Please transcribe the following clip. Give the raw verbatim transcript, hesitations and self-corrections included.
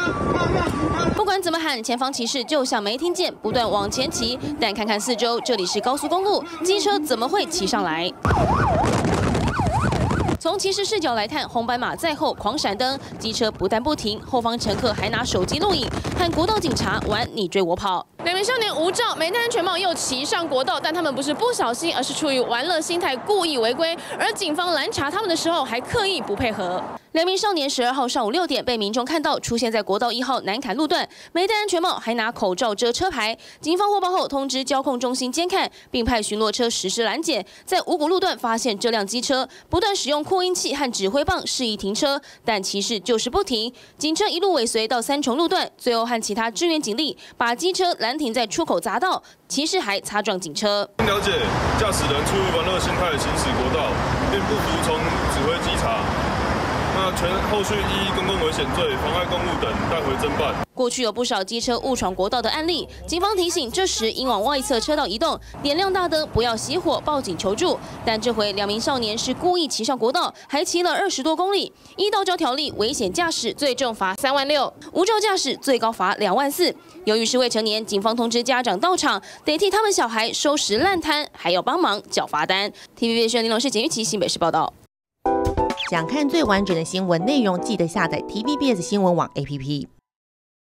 不管怎么喊，前方骑士就像没听见，不断往前骑。但看看四周，这里是高速公路，机车怎么会骑上来？ 从骑士视角来看，红斑马在后狂闪灯，机车不但不停，后方乘客还拿手机录影，和国道警察玩你追我跑。两名少年无照、没戴安全帽又骑上国道，但他们不是不小心，而是出于玩乐心态故意违规。而警方拦查他们的时候，还刻意不配合。两名少年十二号上午六点被民众看到出现在国道一号南坎路段，没戴安全帽，还拿口罩遮车牌。警方获报后通知交控中心监看，并派巡逻车实施拦截，在五股路段发现这辆机车不断使用 扩音器和指挥棒示意停车，但骑士就是不停。警车一路尾随到三重路段，最后和其他支援警力把机车拦停在出口匝道，骑士还擦撞警车。 经了解，驾驶人出于玩乐心态行驶国道，并不服从指挥稽查。 那全后续依公共危险罪、妨碍公务等带回侦办。 过去有不少机车误闯国道的案例，警方提醒，这时应往外侧车道移动，点亮大灯，不要熄火，报警求助。但这回两名少年是故意骑上国道，还骑了二十多公里。依道交条例，危险驾驶最重罚三万六，无照驾驶最高罚两万四。由于是未成年，警方通知家长到场，得替他们小孩收拾烂摊，还要帮忙缴罚单。T V B 新闻林龙是简玉琪新北市报道。 想看最完整的新闻内容，记得下载 T V B S 新闻网 A P P。